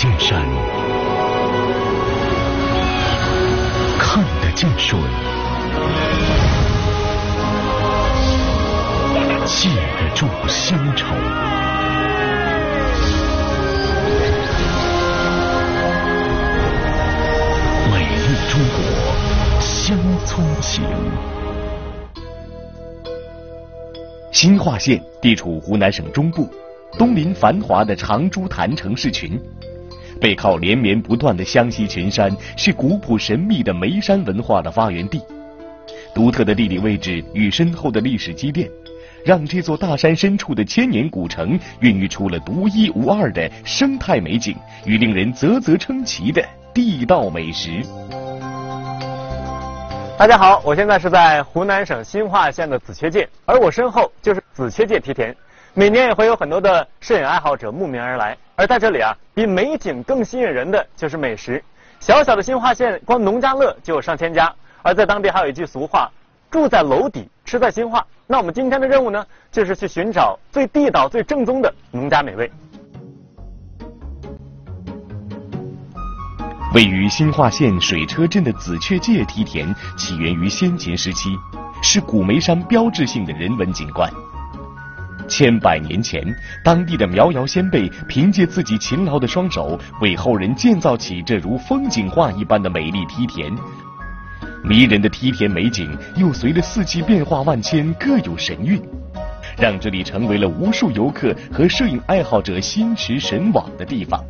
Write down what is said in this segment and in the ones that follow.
见山，看得见水，记得住乡愁。美丽中国，乡村情。新化县地处湖南省中部，东临繁华的长株潭城市群，背靠连绵不断的湘西群山，是古朴神秘的煤山文化的发源地。独特的地理位置与深厚的历史积淀，让这座大山深处的千年古城孕育出了独一无二的生态美景与令人啧啧称奇的地道美食。 大家好，我现在是在湖南省新化县的紫雀界，而我身后就是紫雀界梯田。每年也会有很多的摄影爱好者慕名而来，而在这里比美景更吸引人的就是美食。小小的新化县，光农家乐就有上千家，而在当地还有一句俗话：住在楼底，吃在新化。那我们今天的任务呢，就是去寻找最地道、最正宗的农家美味。 位于新化县水车镇的紫雀界梯田起源于先秦时期，是古眉山标志性的人文景观。千百年前，当地的苗瑶先辈凭借自己勤劳的双手，为后人建造起这如风景画一般的美丽梯田。迷人的梯田美景又随着四季变化万千，各有神韵，让这里成为了无数游客和摄影爱好者心驰神往的地方。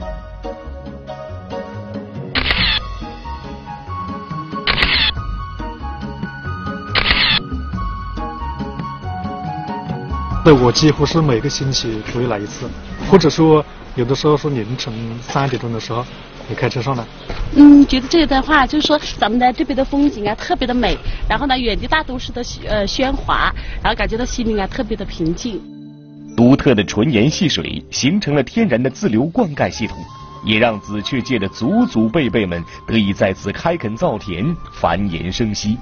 我几乎是每个星期出去来一次，或者说有的时候是凌晨3点钟的时候也开车上来。 觉得这里的话，就是说咱们的这边的风景特别的美，然后呢远离大都市的喧哗，然后感觉到心灵特别的平静。 独特的纯盐细水形成了天然的自流灌溉系统，也让紫雀界的祖祖辈辈们得以在此开垦造田，繁衍生息。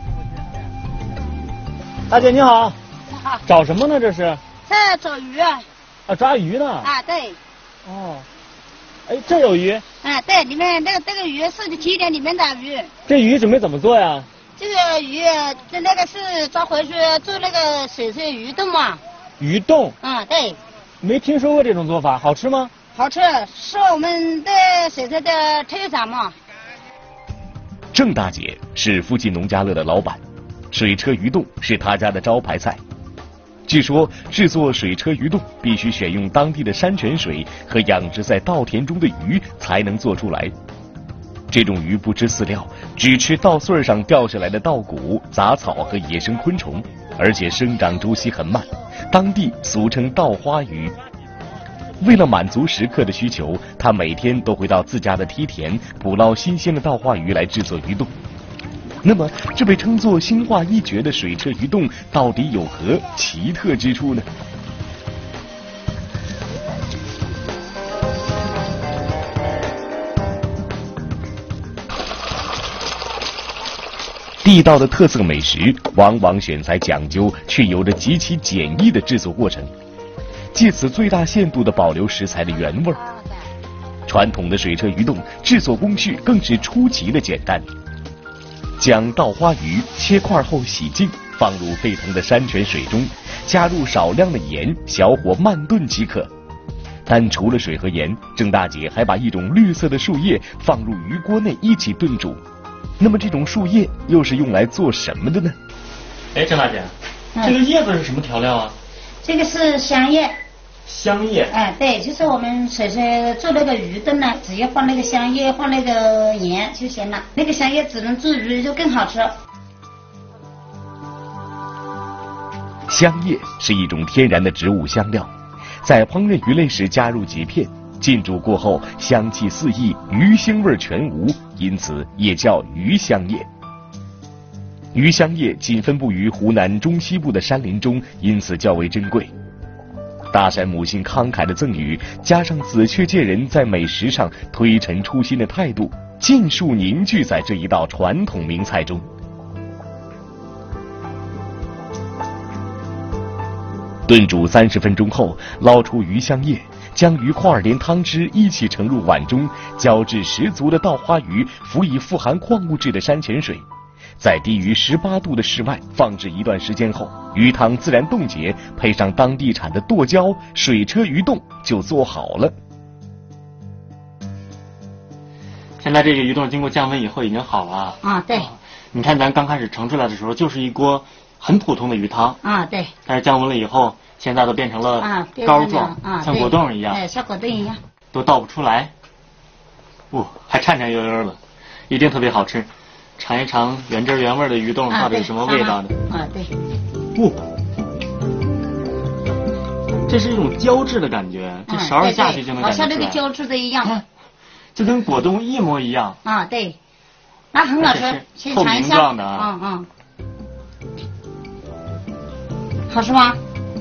大姐你好。 好， 找什么呢？这是在找鱼抓鱼呢。 对。 哦，这有鱼。 对，里面这个鱼是梯田里面的鱼。 这鱼准备怎么做呀？ 这个鱼，那个是抓回去做那个水车鱼冻嘛。 鱼冻。 对。 没听说过这种做法，好吃吗？ 好吃，是我们的水车的特产嘛。 郑大姐是附近农家乐的老板，水车鱼冻是她家的招牌菜。据说制作水车鱼冻必须选用当地的山泉水和养殖在稻田中的鱼才能做出来。这种鱼不吃饲料，只吃稻穗上掉下来的稻谷、杂草和野生昆虫，而且生长周期很慢，当地俗称稻花鱼。为了满足食客的需求，他每天都会到自家的梯田捕捞新鲜的稻花鱼来制作鱼冻。那么，这被称作新化一绝的水车鱼冻到底有何奇特之处呢？地道的特色美食往往选材讲究，却有着极其简易的制作过程，借此最大限度地保留食材的原味儿。传统的水车鱼冻制作工序更是出奇的简单。将稻花鱼切块后洗净，放入沸腾的山泉水中，加入少量的盐，小火慢炖即可。但除了水和盐，郑大姐还把一种绿色的树叶放入鱼锅内一起炖煮。那么这种树叶又是用来做什么的呢？ 郑大姐，这个叶子是什么调料啊？ 这个是香叶。 香叶。 对，就是我们水车做那个鱼炖呢，只要放那个香叶，放那个盐就行了。那个香叶只能做鱼就更好吃。 香叶是一种天然的植物香料，在烹饪鱼类时加入几片，浸煮过后香气四溢，鱼腥味全无，因此也叫鱼香叶。鱼香叶仅分布于湖南中西部的山林中，因此较为珍贵。大山母亲慷慨的赠予，加上紫雀界人在美食上推陈出新的态度，尽数凝聚在这一道传统名菜中。炖煮30分钟后，捞出鱼香叶， 将鱼块连汤汁一起盛入碗中，胶质十足的稻花鱼辅以富含矿物质的山泉水，在低于18度的室外放置一段时间后，鱼汤自然冻结，配上当地产的剁椒，水车鱼冻就做好了。 现在这个鱼冻经过降温以后已经好了啊，对。 你看咱刚开始盛出来的时候就是一锅很普通的鱼汤啊，对。 但是降温了以后，现在都变成了膏状，像果冻一样， 像果冻一样， 都倒不出来，还颤颤悠悠的，一定特别好吃。尝一尝原汁原味的鱼冻到底是什么味道的？ 对。 这是一种胶质的感觉，这勺一下去就能感觉出来， 好像那个胶质的一样， 就跟果冻一模一样。 啊，对。那很好吃，先尝一下。透明状的啊。好吃吗？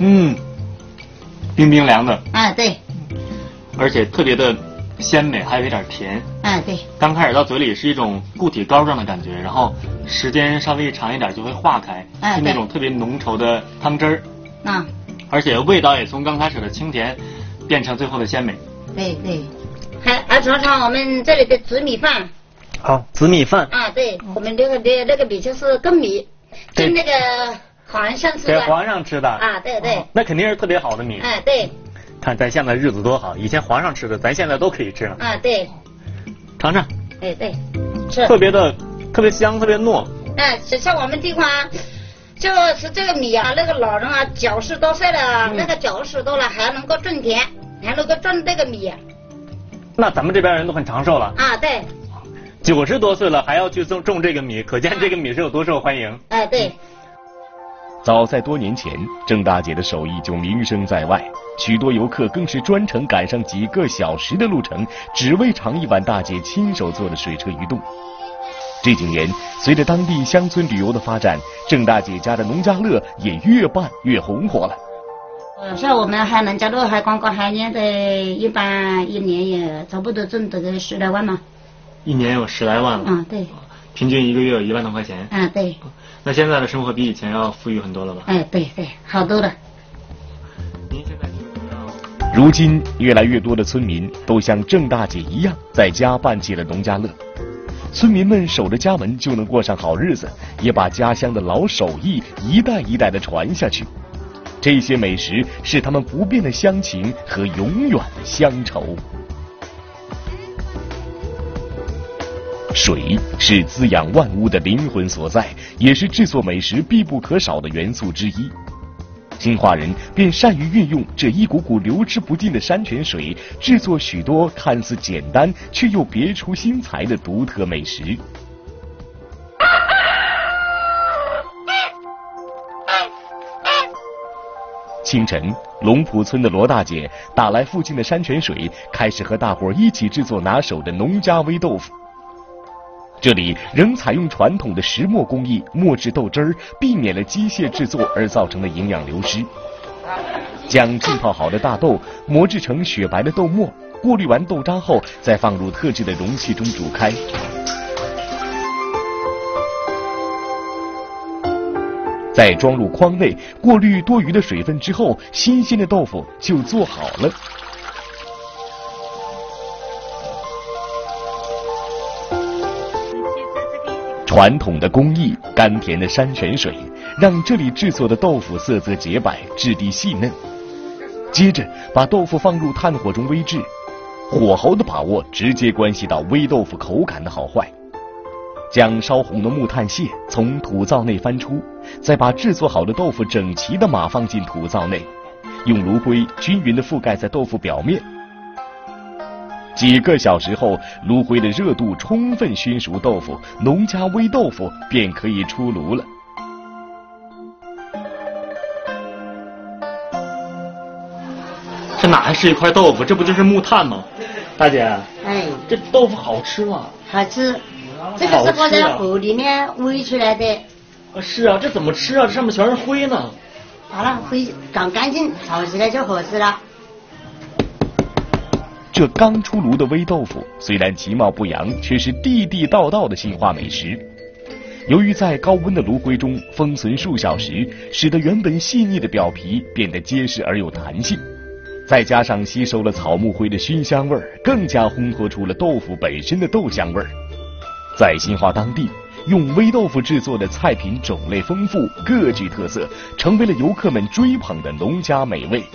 冰冰凉的。 对。 而且特别的鲜美，还有一点甜。 对。 刚开始到嘴里是一种固体膏状的感觉，然后时间稍微长一点就会化开，是那种特别浓稠的汤汁儿。而且味道也从刚开始的清甜变成最后的鲜美。 对。还尝尝我们这里的紫米饭。 好，紫米饭对，我们那个米就是粳米，跟那个皇上吃的。 给皇上吃的对。 那肯定是特别好的米。 对。 看咱现在日子多好，以前皇上吃的，咱现在都可以吃了。 对。 尝尝。 对，是。 特别香，特别糯。 像我们地方，就是这个米啊，那个老人啊，90多岁了，那个90多了还能够种田，还能够种这个米。 那咱们这边人都很长寿了。 对。 90多岁了还要去种这个米，可见这个米是有多受欢迎。 对。 早在多年前，郑大姐的手艺就名声在外，许多游客更是专程赶上几个小时的路程，只为尝一碗大姐亲手做的水车鱼冻。这几年，随着当地乡村旅游的发展，郑大姐家的农家乐也越办越红火了。 像我们农家乐还光海年的，一般一年也差不多挣这个10来万嘛。 一年有10来万了。 对。 平均一个月有1万多块钱。 对。 那现在的生活比以前要富裕很多了吧？ 对，好多了。 您现在如今，越来越多的村民都像郑大姐一样，在家办起了农家乐。村民们守着家门就能过上好日子，也把家乡的老手艺一代一代的传下去。这些美食是他们不变的乡情和永远的乡愁。水是滋养万物的灵魂所在，也是制作美食必不可少的元素之一。兴化人便善于运用这一股股流之不尽的山泉水，制作许多看似简单却又别出心裁的独特美食。清晨，龙浦村的罗大姐打来附近的山泉水，开始和大伙一起制作拿手的农家煨豆腐。这里仍采用传统的石磨工艺磨制豆汁儿，避免了机械制作而造成的营养流失。将浸泡好的大豆磨制成雪白的豆末，过滤完豆渣后，再放入特制的容器中煮开。再装入筐内，过滤多余的水分之后，新鲜的豆腐就做好了。传统的工艺，甘甜的山泉水，让这里制作的豆腐色泽洁白，质地细嫩。接着把豆腐放入炭火中煨制，火候的把握直接关系到煨豆腐口感的好坏。将烧红的木炭屑从土灶内翻出，再把制作好的豆腐整齐地码放进土灶内，用炉灰均匀地覆盖在豆腐表面。几个小时后，炉灰的热度充分熏熟豆腐，农家煨豆腐便可以出炉了。 这哪还是一块豆腐，这不就是木炭吗？大姐，这豆腐好吃吗？ 好吃，这个是我在火里面煨出来的。 是啊，这怎么吃啊？这上面全是灰呢。 好了，灰搞干净，炒起来就好吃了。 这刚出炉的煨豆腐虽然其貌不扬，却是地地道道的兴化美食。由于在高温的炉灰中封存数小时，使得原本细腻的表皮变得结实而有弹性。 再加上吸收了草木灰的熏香味儿，更加烘托出了豆腐本身的豆香味儿。在新化当地，用煨豆腐制作的菜品种类丰富，各具特色，成为了游客们追捧的农家美味。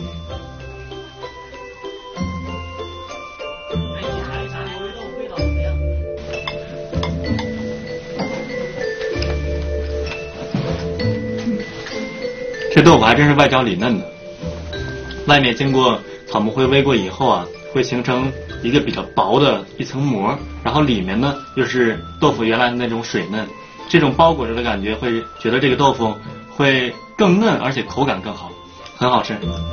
这豆腐还真是外焦里嫩的，外面经过草木灰煨过以后啊，会形成一个比较薄的一层膜，然后里面呢又是豆腐原来的那种水嫩，这种包裹着的感觉会觉得这个豆腐会更嫩，而且口感更好，很好吃。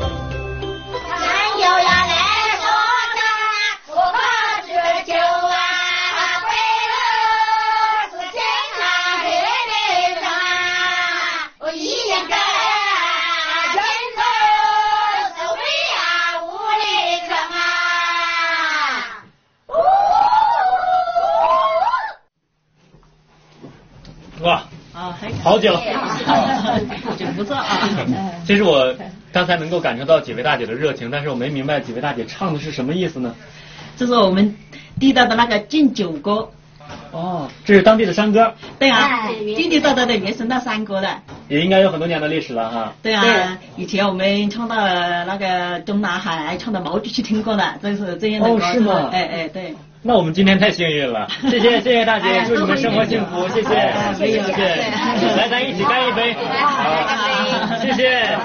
哇，好久， 真不错啊！ 其实我刚才能够感受到几位大姐的热情，但是我没明白几位大姐唱的是什么意思呢？ 这是我们地道的那个敬酒歌。 哦，这是当地的山歌。 对啊，地地道道的原生的山歌的。 也应该有很多年的历史了哈。 对啊，以前我们唱到那个中南海，唱到毛主席听过的，这是这样的歌。 哦，是吗？ 哎，对。 那我们今天太幸运了，谢谢大姐，祝你们生活幸福，谢谢。来，咱一起干一杯，谢谢。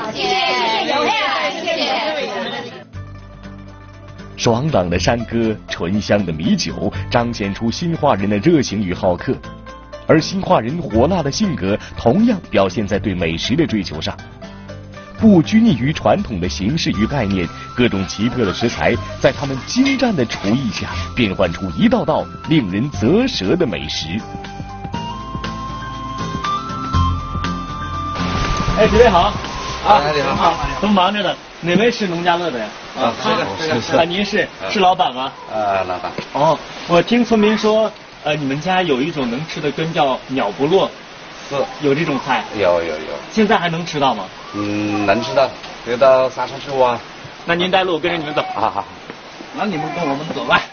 爽朗的山歌，醇香的米酒，彰显出新化人的热情与好客，而新化人火辣的性格同样表现在对美食的追求上。不拘泥于传统的形式与概念，各种奇特的食材在他们精湛的厨艺下，变换出一道道令人啧舌的美食。 哎，几位好。 你好， 都忙着呢。哪位是农家乐的呀？ 是。 您是老板吗？ 老板。 哦，我听村民说，你们家有一种能吃的根叫鸟不落。 是。 有这种菜？ 有。 现在还能吃到吗？ 能吃到，就到沙场去挖。 那您带路，跟着你们走。 好。那你们跟我们走吧。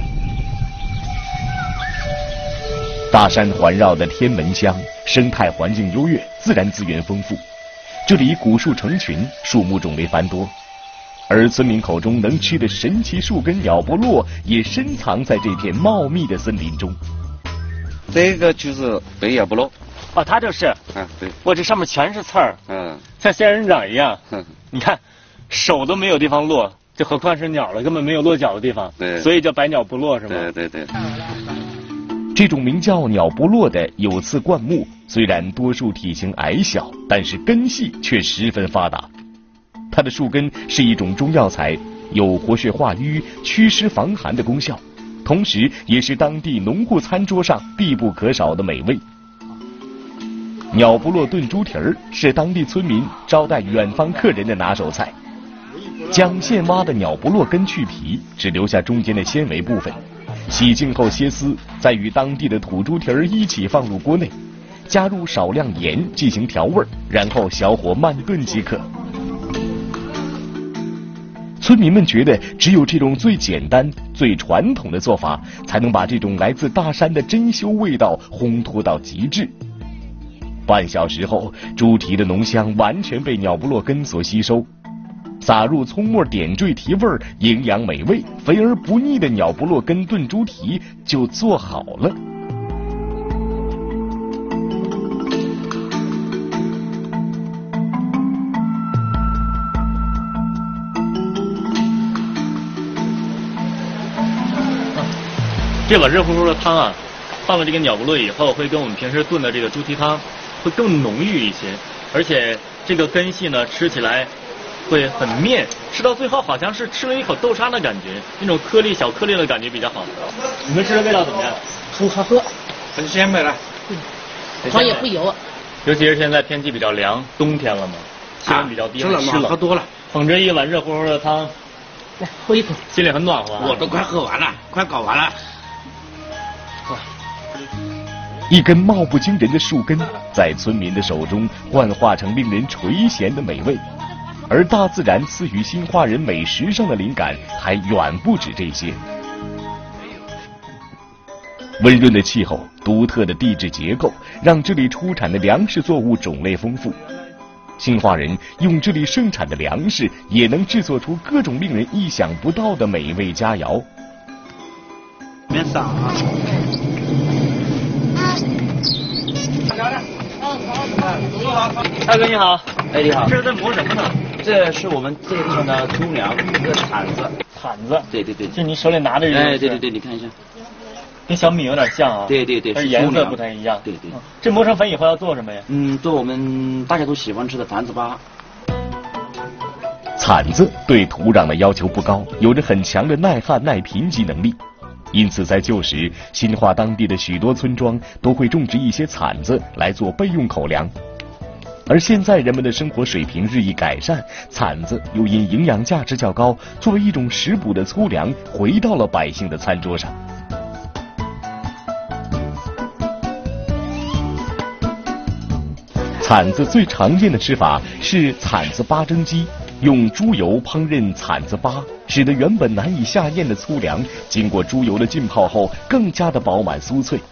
大山环绕的天门乡，生态环境优越，自然资源丰富。这里古树成群，树木种类繁多，而村民口中能吃的神奇树根鸟不落，也深藏在这片茂密的森林中。 这个就是北鸟不落。 哦，它就是。 对。 我这上面全是刺儿。像仙人掌一样。你看，手都没有地方落，就何况是鸟了，根本没有落脚的地方。 对。 所以叫百鸟不落是吗？ 对。 这种名叫鸟不落的有刺灌木，虽然多数体型矮小，但是根系却十分发达。它的树根是一种中药材，有活血化瘀、祛湿防寒的功效，同时也是当地农户餐桌上必不可少的美味。鸟不落炖猪蹄儿是当地村民招待远方客人的拿手菜。将现挖的鸟不落根去皮，只留下中间的纤维部分，洗净后切丝，再与当地的土猪蹄儿一起放入锅内，加入少量盐进行调味，然后小火慢炖即可。村民们觉得，只有这种最简单、最传统的做法，才能把这种来自大山的珍馐味道烘托到极致。半小时后，猪蹄的浓香完全被鸟不落根所吸收，撒入葱末点缀提味，营养美味、肥而不腻的鸟不落根炖猪蹄就做好了。 这碗热乎乎的汤啊，放了这个鸟不落以后，会跟我们平时炖的这个猪蹄汤会更浓郁一些，而且这个根系呢，吃起来会很面，吃到最后好像是吃了一口豆沙的感觉，那种小颗粒的感觉比较好。你们吃的味道怎么样？ 很好喝，很鲜美了。 汤也不油。 尤其是现在天气比较凉，冬天了嘛，气温比较低， 吃了暖和多了。 捧着一碗热乎乎的汤， 来喝一口， 心里很暖和。 我都快喝完了，快搞完了。 一根貌不惊人的树根，在村民的手中幻化成令人垂涎的美味。 而大自然赐予新化人美食上的灵感还远不止这些。温润的气候、独特的地质结构，让这里出产的粮食作物种类丰富。新化人用这里盛产的粮食，也能制作出各种令人意想不到的美味佳肴。 别撒啊！ 大哥你好， 哎你好， 这是在磨什么呢？ 这是我们这个地方的粗粮，这个铲子。 铲子？ 对对对， 就你手里拿的。 哎，对对对，你看一下， 跟小米有点像啊。 对对对， 但是颜色不太一样。 对对。 这磨成粉以后要做什么呀？ 做我们大家都喜欢吃的糍粑粑。 糍子对土壤的要求不高，有着很强的耐旱耐贫瘠能力，因此在旧时，新化当地的许多村庄都会种植一些糍子来做备用口粮。而现在人们的生活水平日益改善，糍子又因营养价值较高，作为一种食补的粗粮回到了百姓的餐桌上。糍子最常见的吃法是糍子粑蒸鸡，用猪油烹饪糍子粑，使得原本难以下咽的粗粮经过猪油的浸泡后更加的饱满酥脆。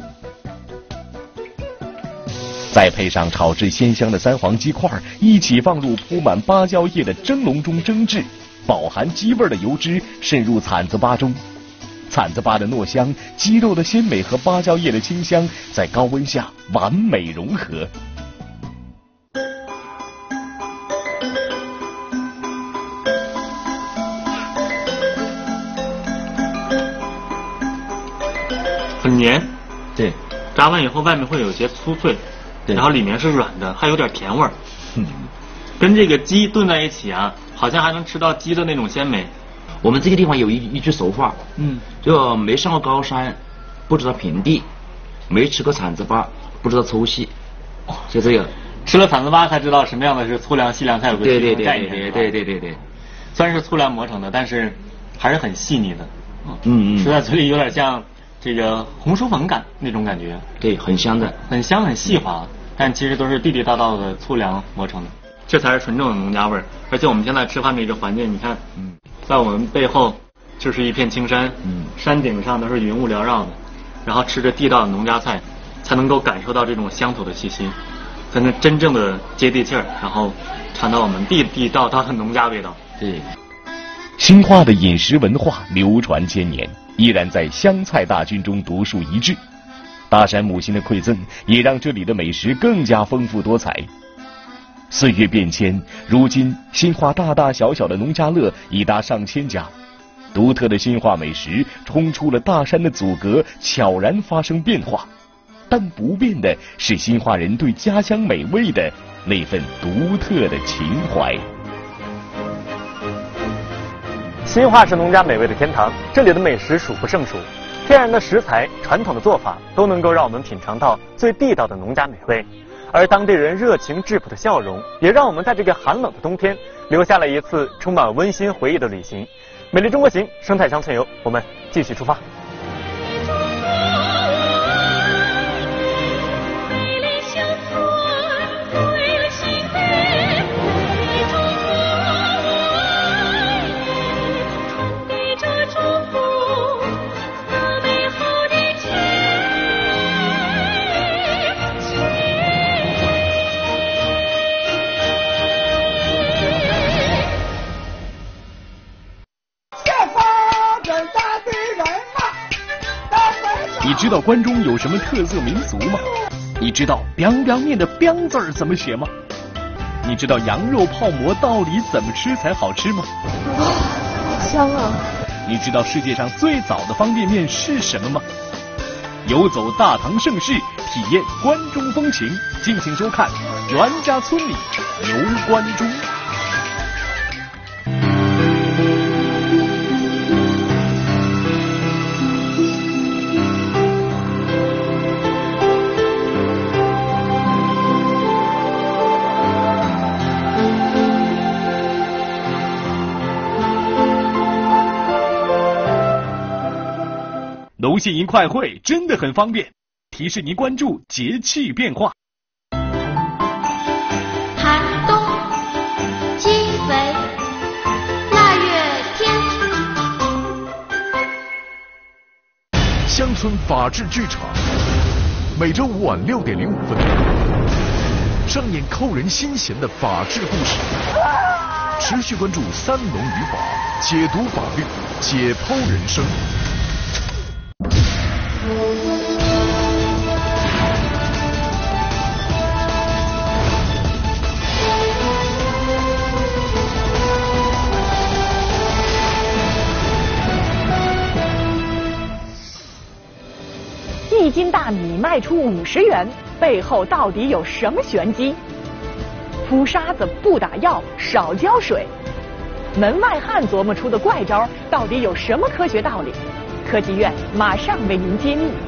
再配上炒制鲜香的三黄鸡块，一起放入铺满芭蕉叶的蒸笼中蒸制，饱含鸡味的油脂渗入糍子粑中。糍子粑的糯香、鸡肉的鲜美和芭蕉叶的清香在高温下完美融合。 很黏， 对， 炸完以后外面会有些酥脆，然后里面是软的，还有点甜味儿。跟这个鸡炖在一起啊，好像还能吃到鸡的那种鲜美。 我们这个地方有一句俗话，就没上过高山，不知道平地；没吃过糍子粑，不知道粗细。就这个， 吃了糍子粑才知道什么样的是粗粮细粮，才有个对对概念。 对， 虽然是粗粮磨成的，但是还是很细腻的。吃在嘴里有点像这个红薯粉感那种感觉。 对，很香的， 很香很细滑，但其实都是地地道道的粗粮磨成的，这才是纯正的农家味儿。而且我们现在吃饭的一个环境，你看，在我们背后就是一片青山，山顶上都是云雾缭绕的，然后吃着地道的农家菜，才能够感受到这种乡土的气息，才能真正的接地气儿，然后尝到我们地地道道的农家味道。 对， 新化的饮食文化流传千年，依然在湘菜大军中独树一帜。大山母亲的馈赠也让这里的美食更加丰富多彩。岁月变迁，如今新化大大小小的农家乐已达上千家，独特的新化美食冲出了大山的阻隔，悄然发生变化。但不变的是新化人对家乡美味的那份独特的情怀。 新化是农家美味的天堂，这里的美食数不胜数，天然的食材、传统的做法都能够让我们品尝到最地道的农家美味。而当地人热情质朴的笑容，也让我们在这个寒冷的冬天留下了一次充满温馨回忆的旅行。美丽中国行，生态乡村游，我们继续出发。 你知道关中有什么特色民俗吗？你知道 biang biang 面的 biang 字怎么写吗？你知道羊肉泡馍到底怎么吃才好吃吗？ 哇，好香啊！ 你知道世界上最早的方便面是什么吗？游走大唐盛世，体验关中风情，敬请收看《袁家村里游关中》。农信银快汇真的很方便，提示您关注节气变化。 寒冬节乡村法制剧场，每周五晚6点05分，上演扣人心弦的法治故事。持续关注三农语法，解读法律，解剖人生。 1斤大米卖出50元，背后到底有什么玄机？铺沙子不打药，少浇水，门外汉琢磨出的怪招到底有什么科学道理？科技院马上为您揭秘。